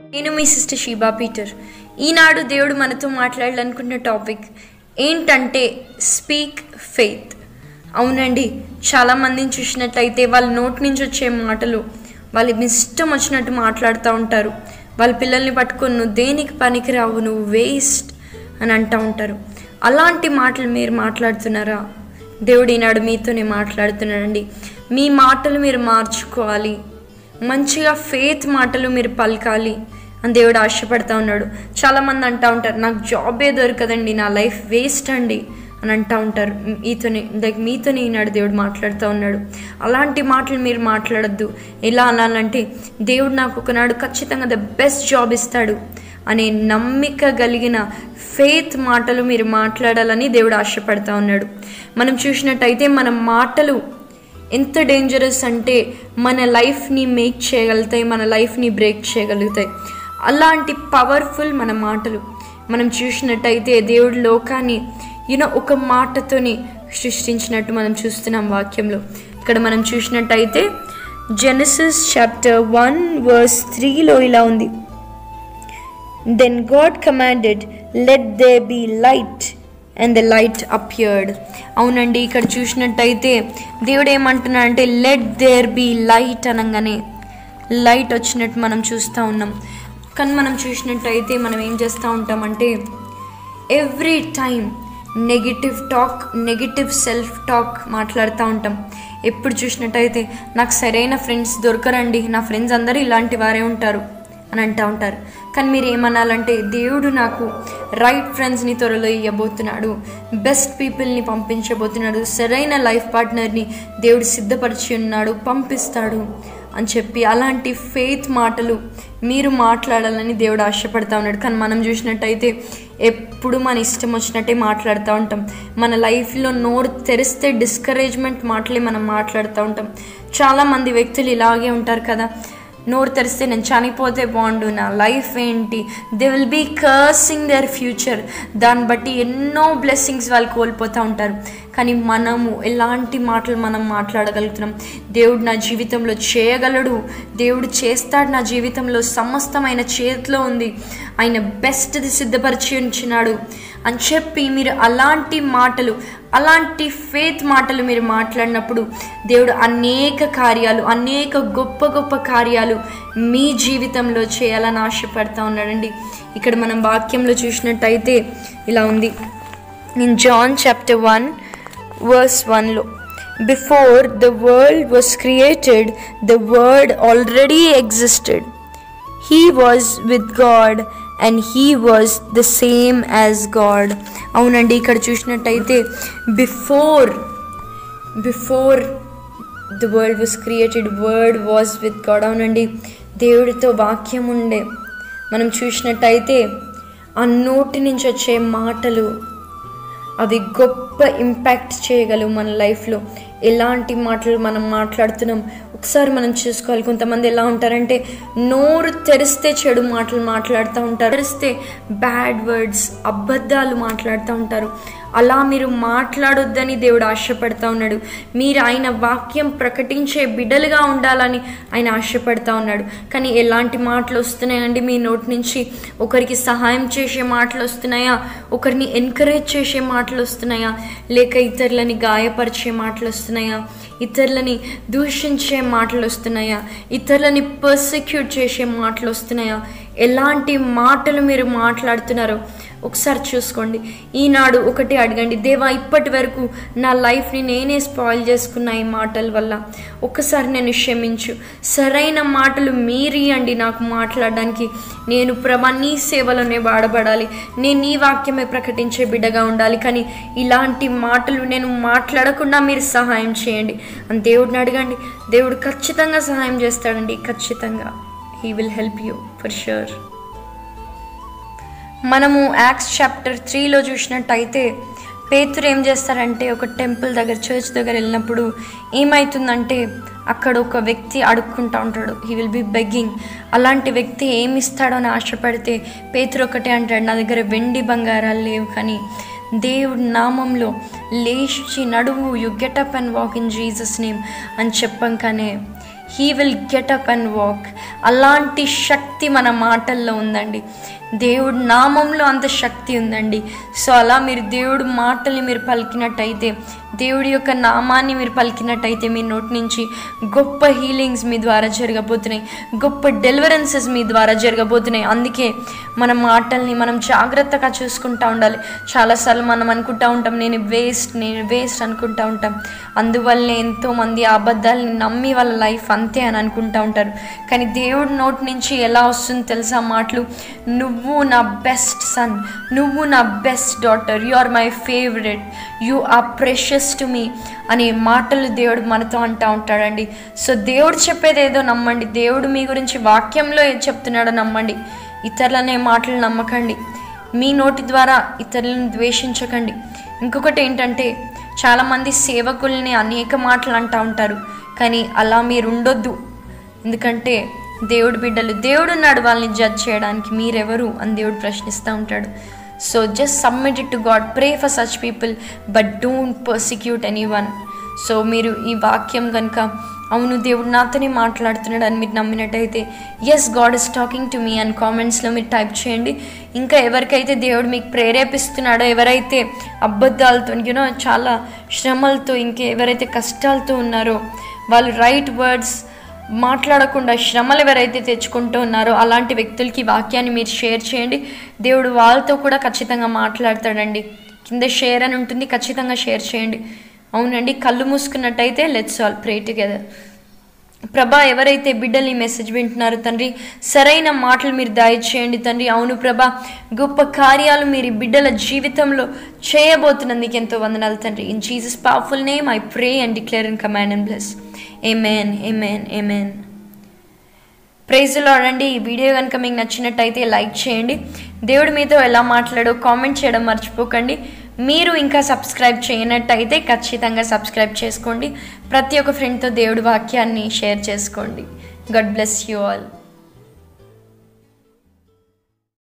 నేను మీ sister Sheeba Peter. ఈనాడు దేవుడు మనతో మాట్లాడాలనుకున్న టాపిక్ ఏంటంటే స్పీక్ ఫెయిత్. అవునండి, చాలామందిని చూసినట్లయితే వాళ్ళ నోటి నుంచి వచ్చే మాటలు వాళ్ళ ఇష్టం వచ్చినట్టు మాట్లాడుతూ ఉంటారు. వాళ్ళ పిల్లల్ని పట్టుకొని నువ్వు దేనికి పనికిరావు, నువ్వు వేస్ట్ అని అంటూ ఉంటారు. అలాంటి మాటలు మీరు మాట్లాడుతున్నారా? దేవుడు ఈనాడు మీతోనే మాట్లాడుతున్నాడండి. మీ మాటలు మీరు మార్చుకోవాలి, మంచిగా ఫెయిత్ మాటలు మీరు పలకాలి అని దేవుడు ఆశపడతా ఉన్నాడు. చాలామంది అంటూ ఉంటారు, నాకు జాబే దొరకదండి, నా లైఫ్ వేస్ట్ అండి అని అంటూ ఉంటారు. మీతోనే ఈనాడు దేవుడు మాట్లాడుతూ ఉన్నాడు. అలాంటి మాటలు మీరు మాట్లాడద్దు. ఎలా అనాలంటే, దేవుడు నాకు ఒకనాడు ఖచ్చితంగా ద బెస్ట్ జాబ్ ఇస్తాడు అనే నమ్మిక కలిగిన ఫెయిత్ మాటలు మీరు మాట్లాడాలని దేవుడు ఆశపడతా ఉన్నాడు. మనం చూసినట్టయితే మన మాటలు ఎంత డేంజరస్ అంటే మన లైఫ్ని మేక్ చేయగలుగుతాయి, మన లైఫ్ని బ్రేక్ చేయగలుగుతాయి. అలాంటి పవర్ఫుల్ మన మాటలు. మనం చూసినట్టయితే దేవుడు లోకాన్ని ఒక మాటతోని సృష్టించినట్టు మనం చూస్తున్నాం వాక్యంలో. ఇక్కడ మనం చూసినట్టయితే జెనసిస్ చాప్టర్ 1:3 ఇలా ఉంది, Then God commanded, let there be light, and the light appeared. అవునండి, ఇక్కడ చూసినట్టయితే దేవుడు ఏమంటున్నాడంటే లెట్ దేర్ బి లైట్ అనగానే లైట్ వచ్చినట్టు మనం చూస్తూ ఉన్నాం. కానీ మనం చూసినట్టయితే మనం ఏం చేస్తూ ఉంటామంటే every time negative talk, negative self talk మాట్లాడుతూ ఉంటాం. ఎప్పుడు చూసినట్టయితే నాకు సరైన ఫ్రెండ్స్ దొరకరండి, నా ఫ్రెండ్స్ అందరూ ఇలాంటి వారే ఉంటారు అని అంటూ ఉంటారు. కానీ మీరు ఏమనాలంటే దేవుడు నాకు రైట్ ఫ్రెండ్స్ని త్వరలో ఇవ్వబోతున్నాడు, బెస్ట్ పీపుల్ని పంపించబోతున్నాడు, సరైన లైఫ్ పార్ట్నర్ని దేవుడు సిద్ధపరిచి ఉన్నాడు, పంపిస్తాడు అని చెప్పి అలాంటి ఫెయిత్ మాటలు మీరు మాట్లాడాలని దేవుడు ఆశపడతా ఉన్నాడు. కానీ మనం చూసినట్టయితే ఎప్పుడు మన ఇష్టం వచ్చినట్టే మాట్లాడుతూ ఉంటాం. మన లైఫ్లో నోరు తెరిస్తే డిస్కరేజ్మెంట్ మాటలే మనం మాట్లాడుతూ ఉంటాం. చాలామంది వ్యక్తులు ఇలాగే ఉంటారు కదా, నోరు తెరిస్తే నేను చనిపోతే బాగుండు, నా లైఫ్ ఏంటి, they will be cursing their future. దాన్ని బట్టి ఎన్నో బ్లెస్సింగ్స్ వాళ్ళు కోల్పోతూ ఉంటారు. కానీ మనము ఎలాంటి మాటలు మనం మాట్లాడగలుగుతున్నాం? దేవుడు నా జీవితంలో చేయగలడు, దేవుడు చేస్తాడు, నా జీవితంలో సమస్తమైన చేతిలో ఉంది, ఆయన బెస్ట్ది సిద్ధపరిచి ఉంచినాడు అని చెప్పి మీరు అలాంటి మాటలు, అలాంటి ఫెయిత్ మాటలు మీరు మాట్లాడినప్పుడు దేవుడు అనేక కార్యాలు, అనేక గొప్ప గొప్ప కార్యాలు మీ జీవితంలో చేయాలని ఆశపడతా ఉన్నాడండి. ఇక్కడ మనం వాక్యంలో చూసినట్టయితే ఇలా ఉంది, in John chapter 1:1 before the world was created the word already existed, he was with God and he was the same as God. అవునండి, ఇక్కడ చూసినట్టయితే before the world was created word was with God. అవునండి, దేవుడితో వాక్యం ఉండే. మనం చూసినట్టయితే ఆ నోటి నుంచి వచ్చే మాటలు అవి గొప్ప ఇంపాక్ట్ చేయగలవు మన లైఫ్లో. ఎలాంటి మాటలు మనం మాట్లాడుతున్నాం ఒకసారి మనం చూసుకోవాలి. కొంతమంది ఎలా ఉంటారంటే నోరు తెరిస్తే చెడు మాటలు మాట్లాడుతూ ఉంటారు, తెరిస్తే బ్యాడ్ వర్డ్స్, అబద్ధాలు మాట్లాడుతూ ఉంటారు. అలా మీరు మాట్లాడొద్దని దేవుడు ఆశపడతా ఉన్నాడు. మీరు ఆయన వాక్యం ప్రకటించే బిడ్డలుగా ఉండాలని ఆయన ఆశపడతా ఉన్నాడు. కానీ ఎలాంటి మాటలు వస్తున్నాయండి మీ నోటి నుంచి? ఒకరికి సహాయం చేసే మాటలు వస్తున్నాయా? ఒకరిని ఎంకరేజ్ చేసే మాటలు వస్తున్నాయా? లేక ఇతరులని గాయపరిచే మాటలు వస్తున్నాయా? ఇతరులని దూషించే మాటలు వస్తున్నాయా? ఇతరులని పర్సిక్యూట్ చేసే మాటలు వస్తున్నాయా? ఎలాంటి మాటలు మీరు మాట్లాడుతున్నారో ఒకసారి చూసుకోండి. ఈనాడు ఒకటి అడగండి, దేవా ఇప్పటి వరకు నా లైఫ్ని నేనే స్పాయిల్ చేసుకున్నా ఈ మాటల వల్ల, ఒక్కసారి నేను క్షమించు. సరైన మాటలు మీరియండి నాకు మాట్లాడడానికి. నేను ప్రభా నీ సేవలోనే వాడబడాలి, నేను నీ వాక్యమే ప్రకటించే బిడ్డగా ఉండాలి. కానీ ఇలాంటి మాటలు నేను మాట్లాడకుండా మీరు సహాయం చేయండి అని దేవుడిని అడగండి. దేవుడు ఖచ్చితంగా సహాయం చేస్తాడండి, ఖచ్చితంగా. He will help you for sure. మనము యాక్ట్స్ చాప్టర్ 3 చూసినట్టయితే పేతురు ఏం చేస్తారంటే ఒక టెంపుల్ దగ్గర, చర్చ్ దగ్గర వెళ్ళినప్పుడు ఏమవుతుందంటే అక్కడ ఒక వ్యక్తి అడుక్కుంటూ ఉంటాడు. He will be begging. అలాంటి వ్యక్తి ఏమి ఇస్తాడో అని ఆశపడితే పేతురు ఒకటే అంటాడు, నా దగ్గర వెండి బంగారాలు లేవు, కానీ దేవుడి నామంలో లేచి నడువు, you get up and walk in Jesus name అని చెప్పంగానే he will get up and walk. అలాంటి శక్తి మన మాటల్లో ఉందండి. దేవుడి నామంలో అంత శక్తి ఉందండి. సో అలా మీరు దేవుడి మాటల్ని మీరు పలికినట్టయితే, దేవుడి యొక్క నామాన్ని మీరు పలికినట్టయితే మీ నోటి నుంచి గొప్ప హీలింగ్స్ మీ ద్వారా జరగబోతున్నాయి, గొప్ప డెలివరెన్సెస్ మీ ద్వారా జరగబోతున్నాయి. అందుకే మన మాటల్ని మనం జాగ్రత్తగా చూసుకుంటూ ఉండాలి. చాలాసార్లు మనం అనుకుంటూ ఉంటాం నేను వేస్ట్ అనుకుంటూ ఉంటాం. అందువల్లనే ఎంతోమంది అబద్ధాలని నమ్మి వాళ్ళ లైఫ్ అంతే అని అనుకుంటూ ఉంటారు. కానీ దేవుడి నోటి నుంచి ఎలా వస్తుంది తెలుసా మాటలు? నువ్వు నా బెస్ట్ సన్, నువ్వు నా best daughter, you are my favourite, you are precious to me అనే మాటలు దేవుడు మనతో అంటూ ఉంటాడండి. సో దేవుడు చెప్పేది ఏదో నమ్మండి. దేవుడు మీ గురించి వాక్యంలో ఏది చెప్తున్నాడో నమ్మండి. ఇతరులనే మాటలు నమ్మకండి. మీ నోటి ద్వారా ఇతరులను ద్వేషించకండి. ఇంకొకటి ఏంటంటే, చాలామంది సేవకుల్ని అనేక మాటలు అంటూ ఉంటారు, కానీ అలా మీరు ఉండొద్దు. ఎందుకంటే దేవుడు బిడ్డలు, దేవుడు ఉన్నాడు వాళ్ళని జడ్జ్ చేయడానికి, మీరెవరు అని దేవుడు ప్రశ్నిస్తూ ఉంటాడు. So just submit it to God, pray for such people, but don't persecute anyone. So మీరు ఈ వాక్యం కనుక అవును దేవుడు నాతోనే మాట్లాడుతున్నాడు అని మీరు నమ్మినట్టయితే, yes God is talking to me అని కామెంట్స్లో మీరు టైప్ చేయండి. ఇంకా ఎవరికైతే దేవుడు మీకు ప్రేరేపిస్తున్నాడో, ఎవరైతే అబద్ధాలతో చాలా శ్రమలతో, ఎవరైతే కష్టాలతో ఉన్నారో, వాళ్ళు రైట్ వర్డ్స్ మాట్లాడకుండా శ్రమలు ఎవరైతే తెచ్చుకుంటూ ఉన్నారో అలాంటి వ్యక్తులకి వాక్యాన్ని మీరు షేర్ చేయండి. దేవుడు వాళ్ళతో కూడా ఖచ్చితంగా మాట్లాడతాడండి. కింద షేర్ అని ఉంటుంది, ఖచ్చితంగా షేర్ చేయండి. అవునండి, కళ్ళు మూసుకున్నట్టయితే లెట్స్ ఆల్ ప్రే టుగెదర్. ప్రభా, ఎవరైతే బిడ్డలు ఈ మెసేజ్ వింటున్నారో తండ్రి, సరైన మాటలు మీరు దయచేయండి తండ్రి. అవును ప్రభా, గొప్ప కార్యాలు మీరు బిడ్డల జీవితంలో చేయబోతున్నందుకు ఎంతో వందనాలు తండ్రి. In Jesus powerful name I pray and declare and command and bless. Amen, amen, amen. Praise the Lord అండి. ఈ వీడియో కనుక మీకు నచ్చినట్టయితే లైక్ చేయండి. దేవుడు మీతో ఎలా మాట్లాడో కామెంట్ చేయడం మర్చిపోకండి. మీరు ఇంకా సబ్స్క్రైబ్ చేయనట్టయితే ఖచ్చితంగా సబ్స్క్రైబ్ చేసుకోండి. ప్రతి ఒక్క ఫ్రెండ్తో దేవుడి వాక్యాన్ని షేర్ చేసుకోండి. God bless you all.